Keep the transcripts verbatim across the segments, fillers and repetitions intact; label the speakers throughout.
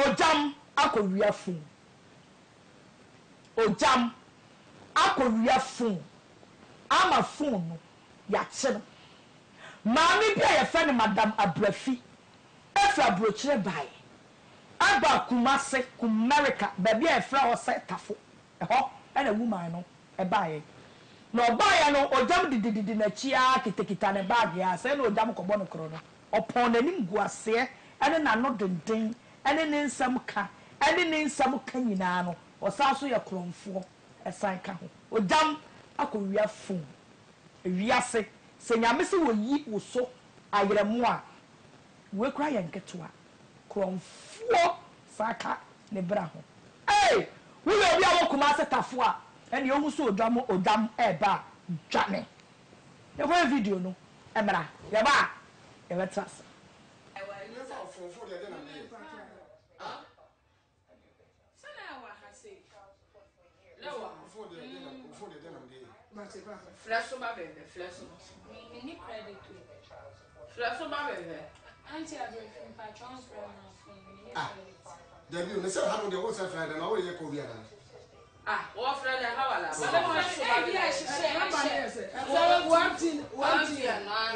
Speaker 1: OGYAM akowia fun OGYAM akowia fun ama fun no ya che no maami bia ye fe ne madam Abrafi efra brochire bai aba Kumase Kumerica baby efra o se tafo eho ena woman no e bai no bai no OGYAM dididi na chia kitekita ne bag ya se no OGYAM ko bo no kro no opon nanim guase ene na no denden ene ne nsam ka ene ne nsam ka nyina no osaso ye kromfo esan ka ho OGYAM akowia fun wiase se nyame se wo yi wo so ayeremu a we kra ye nketoa kromfo saka ne bra ho eh wo ye bia wo Kumase tafo a ene yo hu so OGYAM OGYAM e ba dwane ye ho video no e mra ye ba ye betas
Speaker 2: Flash over there, flash over.
Speaker 3: We need credit too.
Speaker 2: Flash over there.
Speaker 3: Auntie, I've been by transfer now.
Speaker 4: Ah, the you say how the what's Friday and all you go here.
Speaker 2: Ah, what Friday how are
Speaker 3: So the one should be I should say I say.
Speaker 2: So
Speaker 3: one thing, one thing.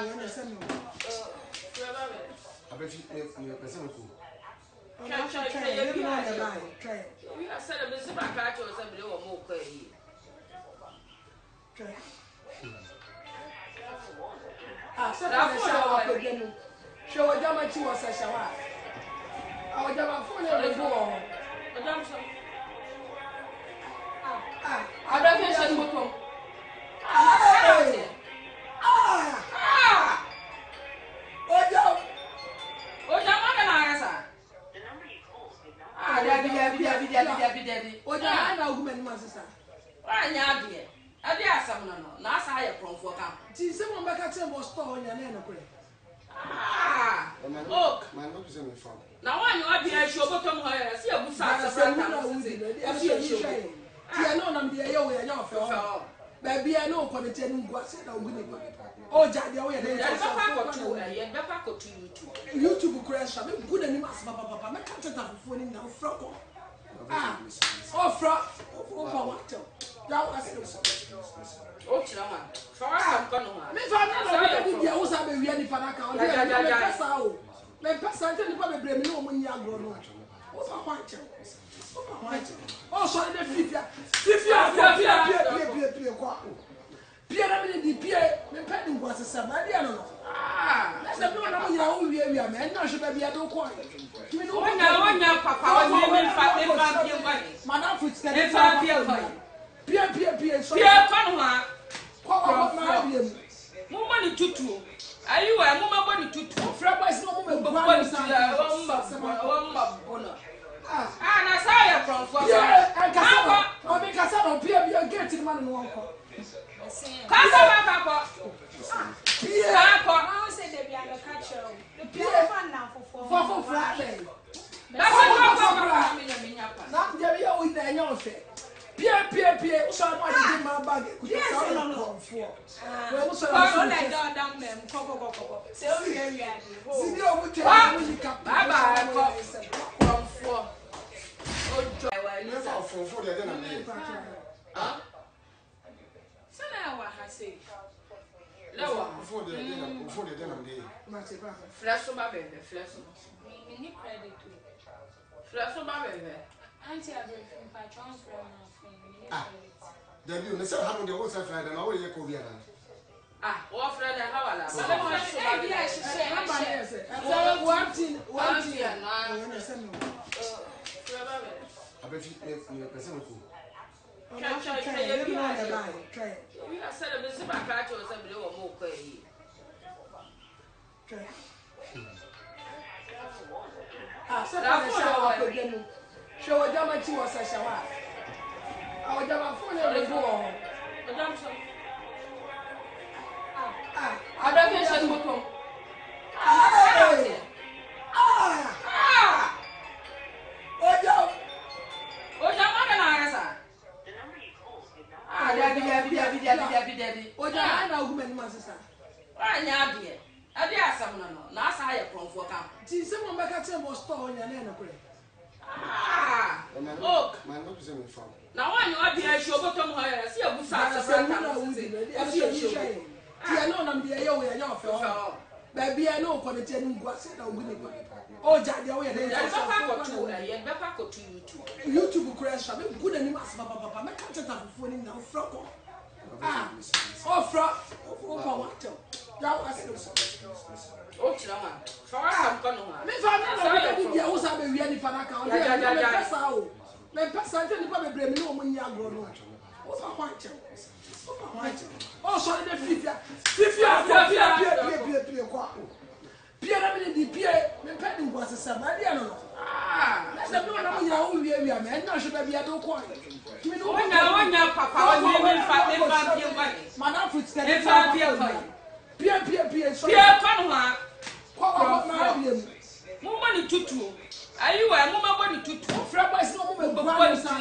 Speaker 4: I bet you you person ko.
Speaker 2: Try try try you know try. We are celebrating my catch or somebody or more quay.
Speaker 5: Ah, so that's shower for them. Show OGYAM chi was a shower. Ah, OGYAM phone e go on.
Speaker 2: OGYAM so.
Speaker 5: Ah, ah,
Speaker 2: I don't think so moto.
Speaker 5: ah, ah,
Speaker 2: Ah!
Speaker 5: OGYAM.
Speaker 2: OGYAM ma na asa. Ah, dabi dabi dabi dabi dabi dabi.
Speaker 5: OGYAM na woman man sister.
Speaker 2: Wa nya ade. Ade asam no no. Na asa ya kromfo ka.
Speaker 5: Ti se mo beka che mo store onya na no kure.
Speaker 2: Ah! Oh,
Speaker 4: Man no say me from.
Speaker 2: na wa nya ade a show bottom ho ya. Se abu sa sa
Speaker 5: Sa
Speaker 2: brata
Speaker 5: na
Speaker 2: no
Speaker 5: wudi
Speaker 2: se.
Speaker 5: no. E fi show. Ti e no na me ye wo ya nya ofe o. Ba bia no ko ne tenu ngwa se na wudi ba. O ja dia wo ya de
Speaker 2: Ya
Speaker 5: so
Speaker 2: ba ko tu na ye ba ko tu YouTube.
Speaker 5: YouTube crash me bu na ni mas papa papa me ka teta fufu ni na ofra ko. Ah, ofra. Ofra what? Ya wa se.
Speaker 2: O tira ma. Fa wa sam ko no ha.
Speaker 5: Me fa na na bi dia wo sa be wi ani fa na ka o dia me pesa o. Me pesa nte ni pa be bre mi no mo nya agro no. O fa kwa che. O fa kwa che. O so de fifia. Fifia ko pia pia pia pia kwa. Pia na me di pia me pa di ngwa sesa ma dia no no.
Speaker 2: Ah!
Speaker 5: Na se no na mo nya o wi wi a me na so ba bia do ko.
Speaker 2: Kimi no wonya wonya papa wo ni me fa me fa pia kwa.
Speaker 5: Madam foot stand.
Speaker 2: Me fa pia kwa.
Speaker 5: Pia pia pia so.
Speaker 2: Pia kwa no ha.
Speaker 5: Kwa kwa ma bia mu.
Speaker 2: Mo ma ni tutu. Ayi wa mo ma bo ni tutu.
Speaker 5: Fra boys no mo me
Speaker 2: Bo
Speaker 5: gwa
Speaker 2: ni
Speaker 5: ni
Speaker 2: tutu.
Speaker 5: sa.
Speaker 2: Wo ma wo ma bono.
Speaker 5: Ah.
Speaker 2: Ah na sa ya from for.
Speaker 5: Yeah, and Casano. I mean, Casano, Pia, Pia, get to man in one call.
Speaker 2: Kasa ba ka ko.
Speaker 5: Pia,
Speaker 2: Ka ko.
Speaker 3: I say they be a catch you. The people fan now for four.
Speaker 5: for for flat.
Speaker 2: Ba ko ko ko me nya me nya pa.
Speaker 5: Now, there we are with the young fair. Pia, Pia, Pia, so I did my bag. Yes, no, no, for. Well, so
Speaker 3: I like down down them. Coco, coco, coco. Say, oh, yeah, yeah.
Speaker 5: see you over there.
Speaker 2: Bye bye ko. From for. O jo wa ni
Speaker 4: Me fa from for the na me.
Speaker 2: ah.
Speaker 3: So now what I say.
Speaker 2: Lewa.
Speaker 4: For the na for the na me.
Speaker 2: Flash over there, flash.
Speaker 3: We need credit too.
Speaker 2: Flash over there.
Speaker 3: Auntie, I've been by transfer now. We need
Speaker 4: Ah.
Speaker 3: credit.
Speaker 4: The you say how the what's Friday and all you go here.
Speaker 2: Ah, what Friday how are
Speaker 3: So the one should be I should say I say.
Speaker 5: So one thing, one thing.
Speaker 4: I bet you you person ko.
Speaker 2: Try try try
Speaker 5: Try,
Speaker 2: you know
Speaker 5: try.
Speaker 2: we are celebrating my catch or somebody or more quay.
Speaker 5: Try. Ah, so that's shower for them. Show OGYAM chi was a shower. Ah, OGYAM phone e go on.
Speaker 2: OGYAM so.
Speaker 5: Ah,
Speaker 2: I don't think so moto.
Speaker 5: ah, ah,
Speaker 2: Ah!
Speaker 5: OGYAM.
Speaker 2: OGYAM ma na asa. Ah, dabi dabi dabi dabi dabi dabi.
Speaker 5: OGYAM na woman man sister.
Speaker 2: Wa nya ade. Ade asam no no. Na asa ya kromfo ka.
Speaker 5: Ti se mo beka che mo store onya na no kure.
Speaker 2: Ah. Oh.
Speaker 4: Man, what is it from?
Speaker 2: Now when you are the show bottom higher, see a good size.
Speaker 5: I know I'm the young way of baby. I know for the ten was oh, Jadi, oh, yeah, YouTube crash. I'm good and you must papa. I can't have phone in now. Frock. Ah, oh, frock. Oh, what? That was
Speaker 2: oh, Chama. For I'm going to
Speaker 5: Miss Anna, I was having any fan account. That's how. My person probably blame you when you are grown. What's a white? Oh, sorry, the fifth. Fifth, Pierre, Pierre, the Pierre, the penny was a son. I don't know. Ah, that's the one of your we are men. I should be a no coin. You know, one year, Papa, Madame Fitz, Pierre, Pierre, Pierre, Pierre, Panama. What about money to two? Are you a woman money to two? Frabas no woman, but one is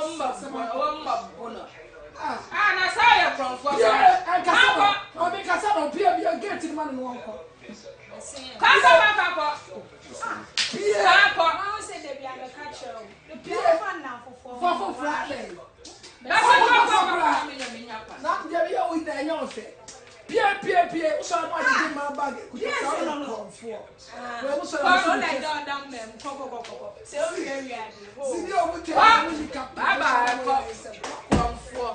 Speaker 5: a ah, na saya from for and Cassava, or make Cassava appear be a getting man in one call. Cassava, Papa. Papa, I said they be a catcher. The Pierre fan now for four Friday. That's what not the real with the young say. Pierre, Pierre, Pierre, so I did my bag. Yes, I don't know for. Well, so I don't down them. Coco, so very happy. Bye bye.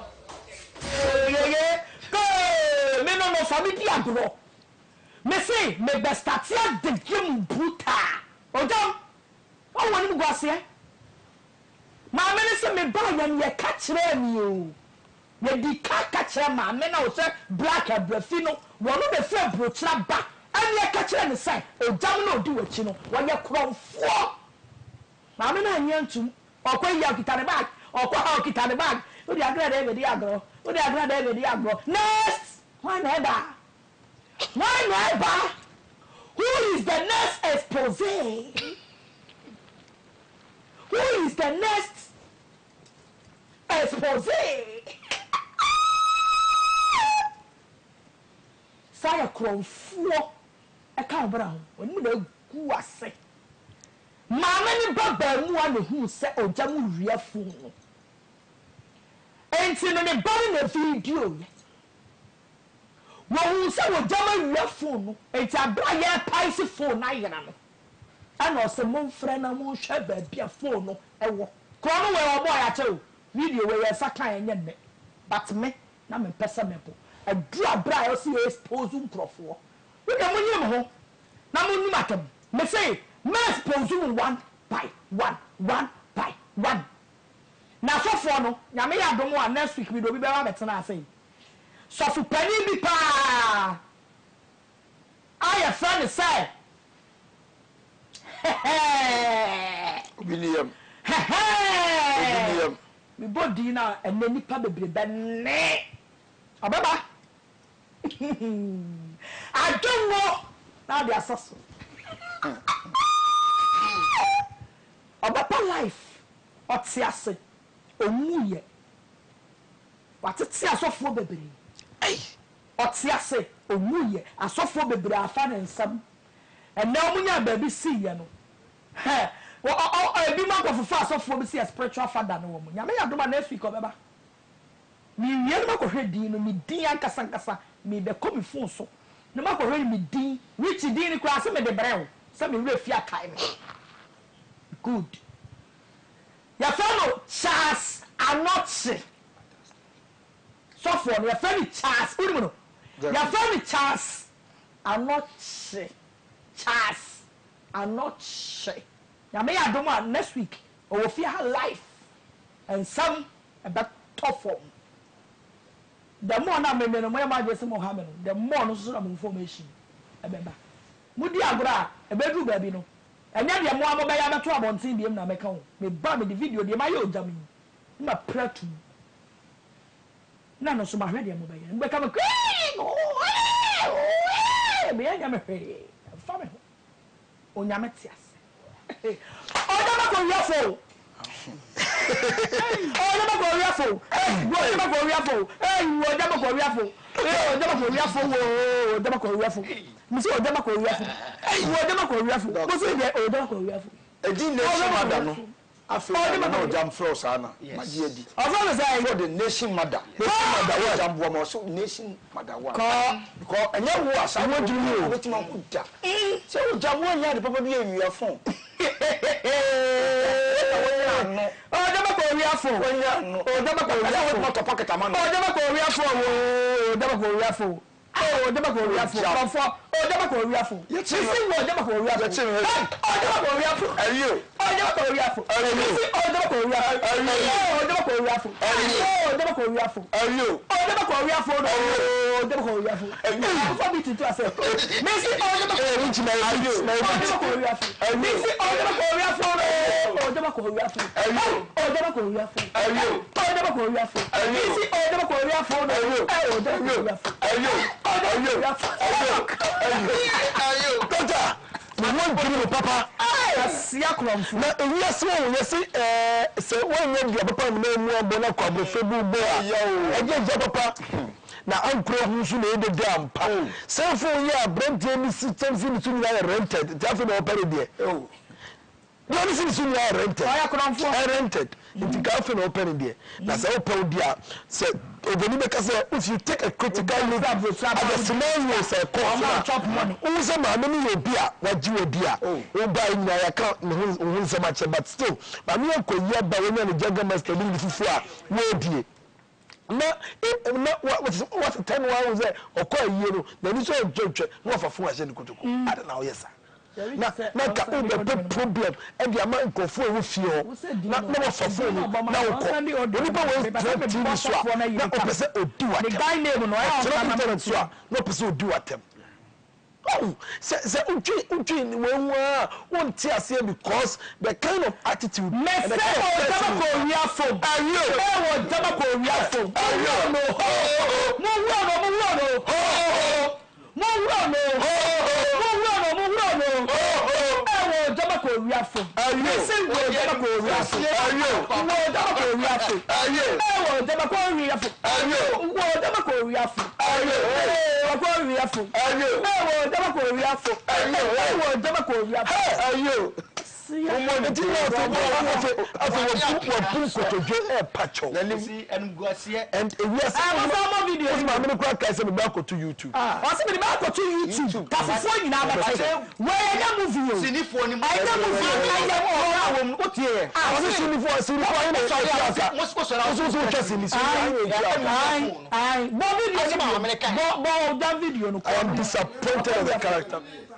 Speaker 1: Me no no family agro. Me say me best start the game bruta. Ojam. O woni mu gwase. Ma me say me ba yan ye ka kire mi o. We di ka ka kire ma me na o say black abrafi no. Wo no be fe brochra ba. Ani ye ka kire ne say ojam na odi wachi no. Wo ye kromfo. Ma me na anya ntum. Okwa ya kitane bag. Okwa ha kitane bag. O di agra de be di agro. O di agra de be di agro. Next. Why never? Why never? Who is the next expose? Who is the next expose? Saya kromfo e ka bra ho oni na gu ase mama ni baba mu a ne hu se oja mu wiafo no enti no ne bari na video wo se wo jama wiafo no enti abra ye paisi phone na yera no ana o se mo mfra na mo hwe ba bia phone no ewo ko no we obo ya che video we yesa kan enye ne but me na me pesa me po adura bra yo se expose nkrofo we dem nyem ho na mo num atam me say me expose one by one one by one na sofo no nyame ya dom wa next week we do bi be wa betena asay sofo pani bi pa aya friend say
Speaker 6: Obiniam.
Speaker 1: Obiniam. Mi body na enne nipa bebrebe ne. Ababa. I don't know now the assassin. Ababa life. Otiase. Omuye. Watete asofo bebre. Ai. Otiase omuye asofo bebre afa ne nsam. Enne omunya baby see ye no. He. O o o bi ma kofufa asofo bi see a spiritual father no wo mu. Nyame ya doma next week obeba. Mi wie ma ko hwedi no mi din ankasa ankasa mi be ko mi phone so. Ne ma ko hwedi mi din, which din ni kura se me de brew. Se me we fia kai me. Good. Ya follow Charles Anoche. So for ya follow Charles, uri mo. Ya follow Charles Anoche. Charles Anoche. Ya me ya do next week. O wo fia life and some about top form. The more na me me no mo ma jese mo ha me no the more no so na mo information e be ba mudi agora e be du ba bi no enya de mo amo be ya beto abontin biem na me ka ho me ba me the video de ma ye ojam ni ma pratu na no so ma hwe de mo be ya me ka me me enya me hwe fa me ho onya me tiase onya ma ko yofo oh, never go reafo. Hey, go never go reafo. Hey, you never go reafo. Hey, never go reafo. Oh, never go reafo. Musi o never go reafo. Hey, you never go reafo. Musi de o never go reafo.
Speaker 6: Eji nation madam no. Africa no jam flow sana. Magiedi.
Speaker 1: Ọfọ say
Speaker 6: for the nation mother. Nation mother wa jam bo mo so nation mother wa. Because enye wo asa wo duru o wetin am kuda. Se o jam wo nya de papa bi awia fon.
Speaker 1: Oh, never go real phone. Oh, never go real phone.
Speaker 6: Not a pocket man.
Speaker 1: Oh, never go real phone. Oh, never go real phone. Oh, never go real phone. Oh, never go real phone. You see, oh, never go real phone. Oh, never go real phone. Are you? Oh, never go real phone. Are you? Oh, never go real phone. Are you? Oh, never go real phone. Are you? Oh, never go real phone. Are you? Oh, never go real phone. Oh, never go real phone. Are you? For me to do a set. Messi, oh, never go real phone. Are you? Oh, never go real phone. Are you? Messi, oh, never go real phone. Oh, never go real phone. Are you? Oh, never go real phone. Are you? Oh, never go real phone. Are you? Messi, oh, never go real phone. Are you? Oh, never go real phone. Are you? Oh, never go real phone. Are you? Are you? Doctor, we want to do papa. Yes, yakulom. Na yes, we we say eh say when you dey papa me mu abona kwa bofebu bo a. Eje je papa. Na ankro hu su na ede dam pa. Say for you brand me system sin su na rented. Therefore no pere there. Oh. No sin su na rented. Oh yakulom fo rented. Inti ka fe no pere there. Na say open there. Say Ogoni make say if you take a critical look at the scenario say come chop money. Who say ma me no bi a waji obi a. O buy nya ya ka hu say much but still. Ba me akoyi aba we nya no jaga master bi fufu a we die. Na na what what ten one say okoyi no na ni so jotwe no afafo a se ni kotoko. Ada na o yesa. Na na ka o be problem e dia ma nkofo e wo fie ho na na wo fafo ni na wo ko oni ba wo T V so na o pese odi watem the guy name no I am so no pese odi watem oh se se untwi untwi ni we nwa won ti ase because the kind of attitude me say o dama ko ria fo ayo e wo dama ko ria fo ayo no mo wo no mo wo no mo wo no mo wo no ko ria fo ayo se wo dama ko ria fo ayo wo dama ko ria fo ayo wo dama ko ria fo ayo wo dama ko ria fo ayo wo ko ria fo ayo wo dama ko ria fo ayo wo dama ko ria fo ayo omo ni ti wo fo mo afo afo wo pun ko to je e pacho na ni enguasie and e wiase ah mo mo video ma me ko aka se me ba ko to YouTube ah o se me ba ko to YouTube ka fofo nyina ba che we ya movie o sinifo ni mo ya movie o ya mo ra wo o tie ah o se sinifo sinifo ni so ya mo so so ra so so che sinifo ai ai bo video ni bo bo that video no I am disappointed in the character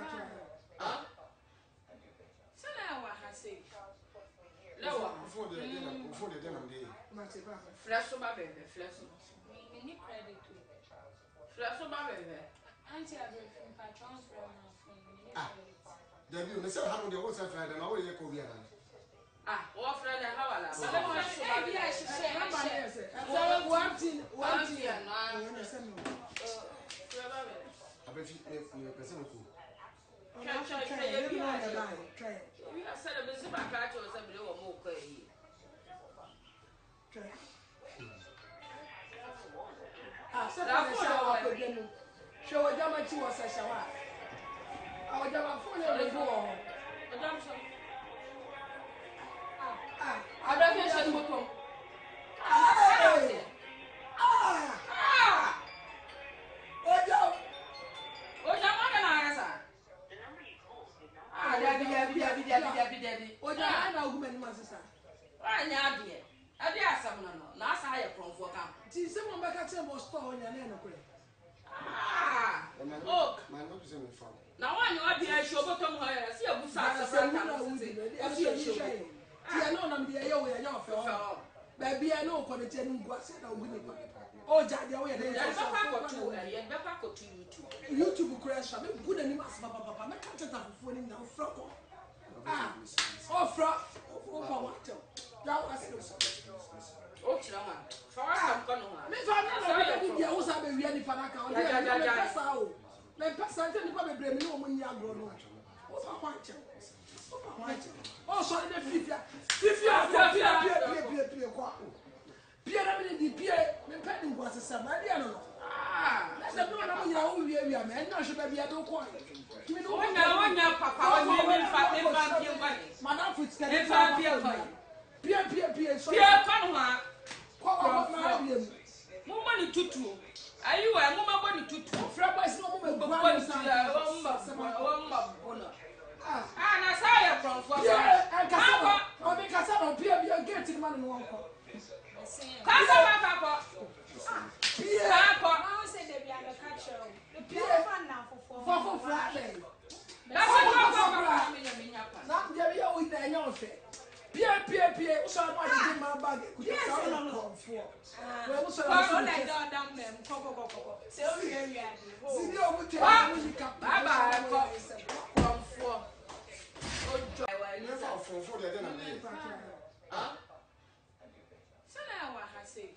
Speaker 2: Flash ba bebe, flash. Me ni credit to. Flash ba bebe. Auntie everything pa transfer na phone. Ah.
Speaker 4: Debi, me say how dey go say Friday na wo ye ko bi ana.
Speaker 2: Ah, wo Friday how ala.
Speaker 5: So eh bi a she say how many say. So one thing, one thing na. You say me. Uh, Friday ba bebe.
Speaker 4: Abefi me me person ko.
Speaker 2: Try try try ye bi a
Speaker 5: try.
Speaker 2: We are said be ziba ka cho say be wo mo ko yi.
Speaker 5: Try. Ah, so that for our problem. Show what jama chi was a shawa. Our jama phone e go on.
Speaker 2: Madam so.
Speaker 5: Ah, ah,
Speaker 2: I don't think she go come.
Speaker 5: ah, ah,
Speaker 2: Ah!
Speaker 5: ojo,
Speaker 2: O jama na na sa. Ah, dabi dabi dabi dabi dabi dabi.
Speaker 5: ojo, I na ogu mani masisa.
Speaker 2: Wa nya ade. Ade asam no no. Na asa ya kronfo kam.
Speaker 5: Ti se mo baka che mo store onya na no kure.
Speaker 2: Ah! Oh,
Speaker 4: Man no say me fam.
Speaker 2: na wa nya ade a show bottom ho ya. Si abu sa sa
Speaker 5: Sa
Speaker 2: sa
Speaker 5: na
Speaker 2: ta.
Speaker 5: wudi no. E fi e show. Ti e no na me ye we ya ofe o. Ba bia no ko ne che nu gwa se na ogu ni pa. O ja de we de
Speaker 2: Ya
Speaker 5: so
Speaker 2: ba
Speaker 5: so.
Speaker 2: kwa to ya ba kwa to YouTube.
Speaker 5: YouTube crash me gu na ni mas papa papa me ka cheta fufu ni na ofra ko. Ah, ofra. O pa wa te. Ya wa se.
Speaker 2: O tira ma. Fa wa sam ko no ha.
Speaker 5: Me fa na na bi dia wo sa be wi ani fa na ka o dia me pesa o me pesa nte ni pa be bre mi no mo nya agro no o fa kwa che o fa kwa che o so de fifia fifia ko fifia pie pie pie ko pie na me di pie me pa ni ngwa sesa ma dia no ah na se no na mo nya o wi wi am e na so ba bia do ko mi no
Speaker 2: Onya onya papa o ni mi fa mi fa pie kwa.
Speaker 5: madam fit
Speaker 2: Mi fa pie kwa.
Speaker 5: Pia pia pia so.
Speaker 2: Pia kan ho.
Speaker 5: Kwa kwa na biem.
Speaker 2: Mo ma ni tutu. Ayi wa mo ma bo ni tutu.
Speaker 5: Fra boys no mo me
Speaker 2: Mo
Speaker 5: gwa
Speaker 2: bo
Speaker 5: ni
Speaker 2: ni
Speaker 5: sa.
Speaker 2: tutu. Wo ma wo ma bona.
Speaker 5: Ah.
Speaker 2: Ah na sa ya from for.
Speaker 5: Yeah, and kasa. O me kasa no pia pia gate ni man no wonko.
Speaker 2: Kasa ma fa ko.
Speaker 5: Pia.
Speaker 2: Sa ko.
Speaker 3: I say they be a catch you. The pure fan now for for.
Speaker 5: For for fra then.
Speaker 2: That's what I'm talking about.
Speaker 5: Na dia bi o ida nya ofe. Pia pia pia o so ma di ma bag.
Speaker 3: Yes,
Speaker 5: Kuta
Speaker 3: no,
Speaker 5: no
Speaker 3: no.
Speaker 5: for. We o so
Speaker 3: So like that down them. Go go go go. Say o we we are.
Speaker 5: Sidi o mu te o mu ka.
Speaker 2: Bye bye. Come for. Ojo.
Speaker 4: Never for for the dinner.
Speaker 2: Huh? So now what I say?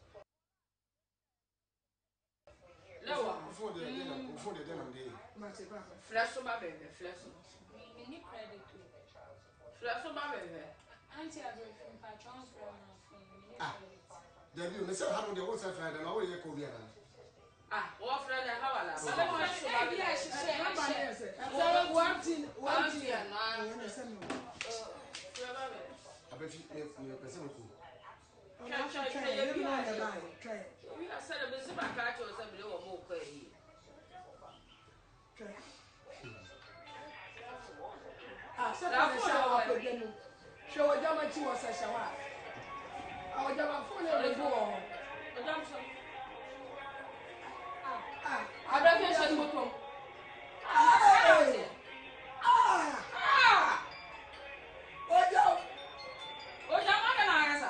Speaker 2: Lewa.
Speaker 4: For the dinner, for the dinner day.
Speaker 2: Flash over baby, flash.
Speaker 3: Me need credit too.
Speaker 2: Flash over baby.
Speaker 3: Auntie I go from pa transfer now for me.
Speaker 4: Ah. Debbie, me say how the whole side and now you go here.
Speaker 2: Ah, what friend how ala?
Speaker 3: So let me show you I should share.
Speaker 5: So one thing, one thing.
Speaker 4: I bet you you person ko.
Speaker 2: Try try try you be on the line.
Speaker 5: Try.
Speaker 2: We are celebrating my catch or something or more kai.
Speaker 5: Try. Ah, so that shower for them. Show what jama chi was a shower. Our jama phone will go. Ah,
Speaker 2: I don't think so to come.
Speaker 5: ah, ah. Oh, yo.
Speaker 2: Oh, ya ma na ara sa.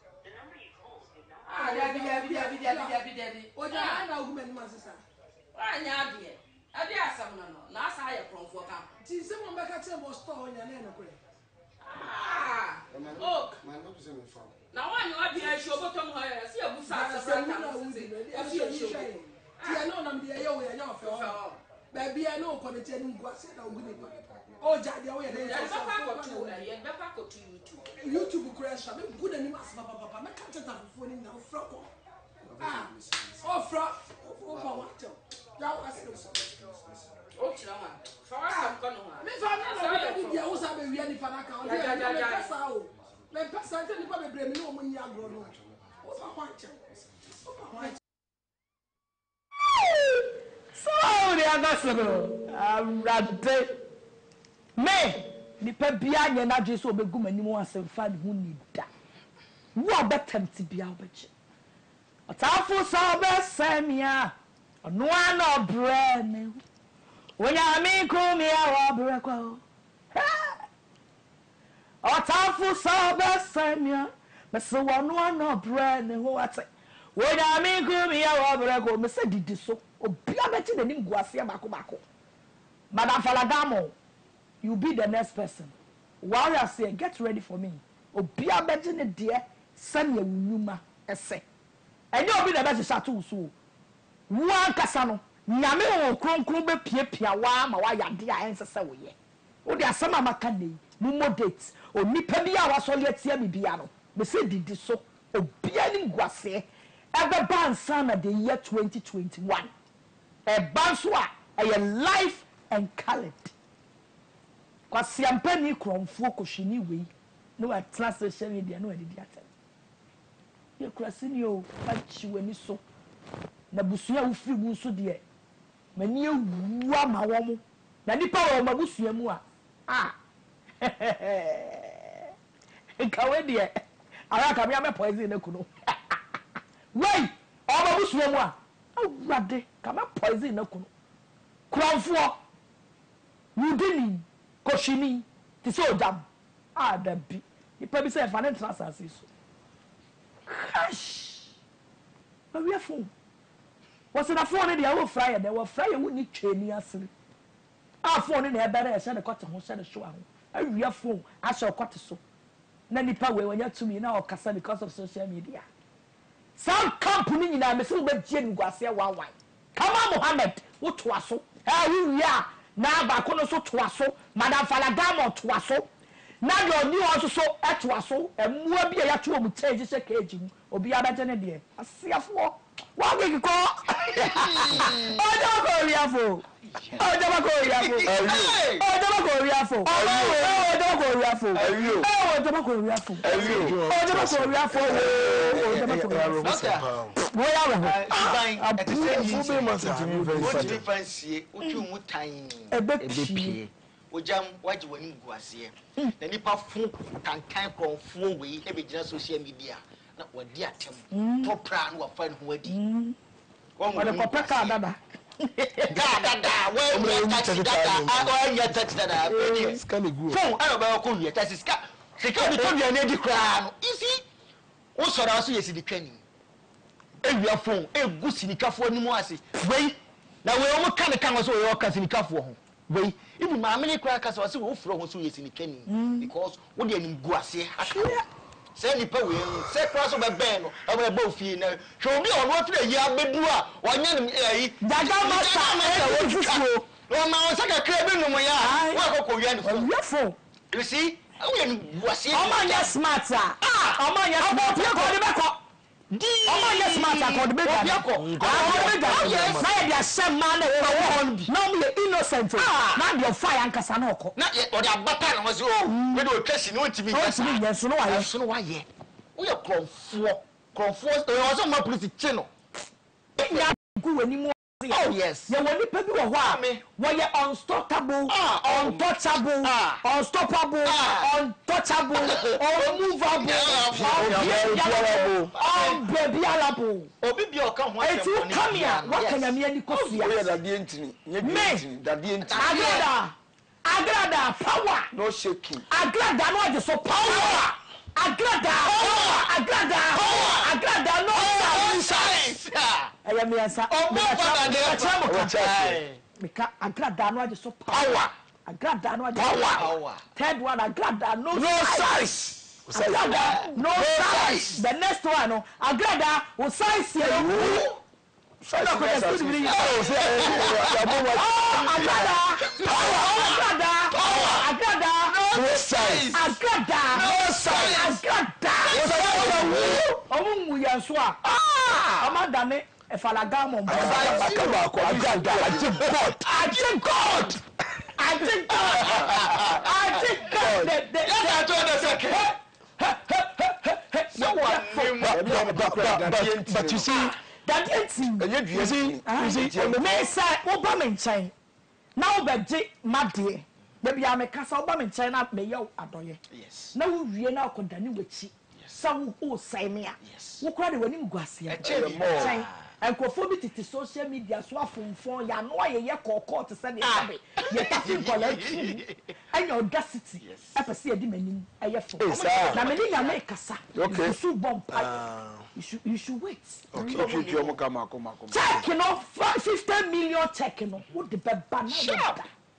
Speaker 2: Ah, dabi dabi dabi dabi dabi dabi.
Speaker 5: Oh, jama na woman man sister.
Speaker 2: Wa nya ade. Ade asam no no. Na asa ya kronfo ka.
Speaker 5: Ti se mo mbeka che mo store nya na enokure.
Speaker 2: Ah. Oh,
Speaker 4: Man, not to say me for.
Speaker 2: na wa nya ade a show bottom ho ya. Se abu sa sa
Speaker 5: Se
Speaker 2: brata
Speaker 5: na
Speaker 2: no
Speaker 5: wudi
Speaker 2: se.
Speaker 5: be. E fi show. Ti na na me ye we nya ofe o. Ba bia na o ko ne che ni ngwa se na oguni pa. O ja dia we dey.
Speaker 2: Ya be pa ko tu na ye be pa ko tu YouTube.
Speaker 5: YouTube crash me good ani mas papa papa me ka cheta fofo ni na ofra ko. Ah. Ofra. Ofra wa cho. Ja wa se.
Speaker 2: O tira ma. Fa wa sam ko no ha.
Speaker 5: Me fa me na be dia wo sa be wi ani fa na ka o dey. Me pesa o. Me pesa nte ni pa be bre me no mo ni agro no. O fa kwa cho. O fa kwa cho.
Speaker 1: So the agasoro arade me nipa bia nya na dwe so obegu manim asemfa ne hu ni da wo abetemti bia obeche otafo so obesemia ono ana obre ne wonya mi kumi a obre kwa otafo so obesemia me se wono ana obre ne ho ate wonya mi kumi a obre kwa me se didi so obia beti ne nim guase bako bako Madam Falagamo, you be the next person. While you are saying, get ready for me. Obia beti ne dear, send your wuma ese. And you'll be the best shatu so. One kasano, nyame o kron kron be pie pia wa ma wa ya dia ense se wo ye. O dia sama makane, mu modate, o nipa bia wa so le tie bibia no. Me say didi so, obia nim guase. Ebe ban sana the year twenty twenty-one. A banswa a life and colored. Kwasi ampani kromfo koshini we no a translation media no edi ata. Ye krasi ni o pachi weni so. Na busua wo firi mu so de mani ewu ama wo mo. Na nipa wo mabusua mu a ah. Nkawe de ara ka me am poison na kuno. Wei, o mabusua mu a awurade kama poison na kuno kromfo wudini koshini ti se odam ah da bi ipa bi se fa ne transase so hash ba wi afo was na phone ne dia wo fryer de wo fryer wo ni twani asiri ah phone ne e bere e se ne kote ho se ne show aho awi afo a se kote so na nipa we wanya tumi na okasa because of social media. Some company nyina me se wo begye nguase wan wan kama Mohammed wo to aso eh wi ya na ba ko no so to aso Madam Falagamo to aso na do ni o so so e to aso emua bi ya to mu change se keji mu obi abete ne de asiafo wa gigi ko o do ko ri Riafo. Oh, Jabako Riafo. Oh, Jabako Riafo. Oh, Jabako Riafo. Oh, Jabako Riafo. Oh, Jabako Riafo. Oh, Jabako Riafo. Where are we? I'm putting myself in very
Speaker 6: What difference here? What you want time?
Speaker 1: A baby.
Speaker 6: OGYAM, what you want to go see? The Nipa phone can time from phone way, every social media. Not what dear Tim. Top plan or find who did. One with a papa dada. Dada, well, you text dada. I want your text dada. It's kind of good. Phone, I don't know how you text is cat. They can't be told you an edgy crown. You see? Also, I see the training. Every phone, a good sinica for any more. Wait, now we all kind of come as well, Casinica for. Wait, even my many crackers are so from who is in the training because what do you go see? Send the power, say cross over Ben, over both you know. Show me on what the year bedua, one young eh, that no man, second crab in my yard. What go you phone? You see, I was here. Oh, my smarter. Ah, oh, my, yes, oh, yes, matter for the baby. I have some man over normally innocent. Not your fire and Casanoko. Not yet, or the button was your widow question. No, to me, yes, no, I have no idea. We are called for, called for, there was a more pretty channel. Go anymore. Oh, yes. You want to people why? Why you unstoppable, untouchable, unstoppable, untouchable, unmovable, unbearable. Obi bi oka ho
Speaker 1: asem. Etu come here. What can you mean because you
Speaker 6: are that the entity. Me. That the entity.
Speaker 1: Agrada. Agrada power.
Speaker 6: No shaking.
Speaker 1: Agrada no just so power. Agrada power. Agrada power. Agrada no size. I am the answer. Oh, my Agrada no just so power. Agrada no power. Third one, Agrada no size. Agrada no size. The next one, no Agrada will size here. Size. Oh, Agrada power. Agrada power. Agrada no size. Agrada no size. Agrada. Oh, we are so. Ah, Amanda. If I got my I did God. I did God. I did God. I did God. But you see, that ain't you see, you see, me say, Obama in China. Now, Betty, my dear, maybe I make us Obama in China, may you adore. Yes. Now, we are now continuing with you. Some who say me, yes. Who cried when you go see a and conformity to social media, so from phone, ya know, ya call to send it. Yet, and your audacity. I see a demon. I have for Namina make us. Okay, so bomb. You should, you should wait. Okay, checking off fifty million checking off. What the banana?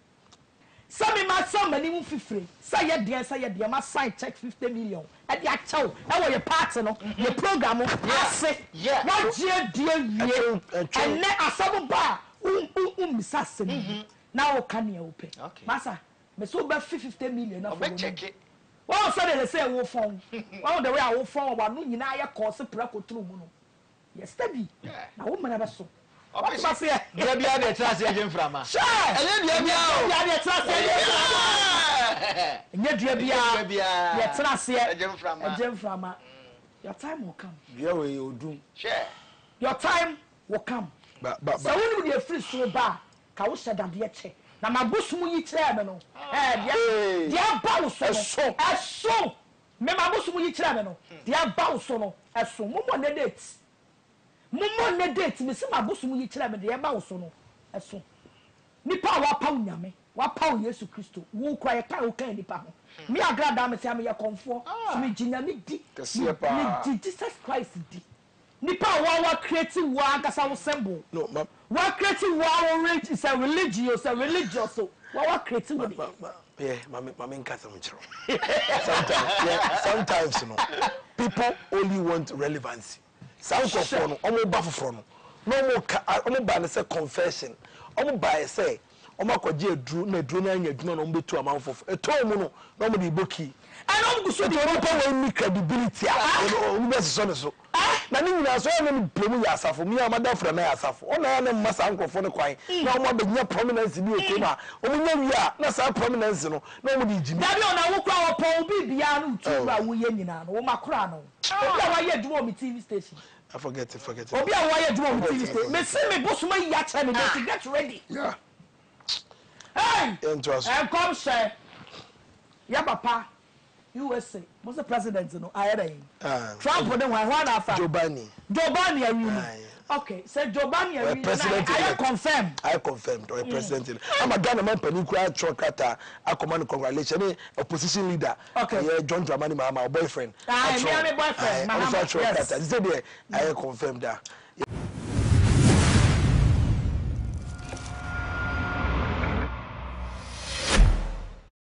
Speaker 1: Some my son, many free. Say a dear, say a dear, my sign check fifty million. At the actual, I want your partner, your program. I say, yeah, what dear, dear, dear, and then a summer bar, um, um, assassin. Now, can you open? Okay, Massa, but so about fifty million. I'll check it. Well, suddenly they say, I will phone. Well, the way I will phone, one, you know, I call a prayer to yes, steady. Now, woman ever so. What must say? You are the trust agent from us. Sure, and then you are the trust agent. And yet, you are the trust agent from agent from your time will come. Your way you do. Share. Your time will come. But, but, so when you are free so bad, Kausha than the check. Now, my bush will eat chairman. Eh, dear Bows, as so, as so. Member bush will eat chairman. Dear Bows, as so, more than dates. Mumo ne date me se mabosu mu yikira me de e ba wo so no eso nipa wa pa unyame wa pa Yesu Kristo wo kwa ye ka wo kan nipa ho me agrada me se am ye konfo so me ginya me di me Jesus Christ di nipa wa wa create wa akasa wo symbol no ma wa create wa rich is a religious a religious so wa wa create wo di yeah mama mama nkasa mo chiro sometimes yeah sometimes you know people only want relevancy. Sound for no, omo ba foforo no. No mo omo ba ne say confession. Omo ba say omo akwaje aduru na aduru na anya aduru na omo betu amanfo. Eto mu no, no mo di boki. And omo go so the omo power we credibility ah. Omo be so no so.
Speaker 7: na ni nyina so ya no plemu ya asafo mi amada fra na ya asafo ona ya na masa nkrofo ne kwan na omo abenya prominence bi okema omo nya wi a na sa prominence no na omo di jimi
Speaker 1: dabi ona wo kra wo pon bi bia no tu ra wo ye nyina no wo makra no obi a wa ye dwo mi T V station
Speaker 7: I forget it forget it
Speaker 1: obi a wa ye dwo mi T V station me see me bosuma ya cha me to get ready
Speaker 7: yeah
Speaker 1: hey
Speaker 7: interesting
Speaker 1: and come say ya papa U S A what's the president no ayere
Speaker 7: ah
Speaker 1: Trump the one one after
Speaker 7: Joe Biden
Speaker 1: Joe Biden really okay say Joe Biden really I confirm
Speaker 7: I confirmed or president I'm a Ghana man pani kura trokata akomand congratulations opposition leader
Speaker 1: okay
Speaker 7: John Dramani my boyfriend
Speaker 1: ah me my boyfriend
Speaker 7: my husband trokata he said I confirmed that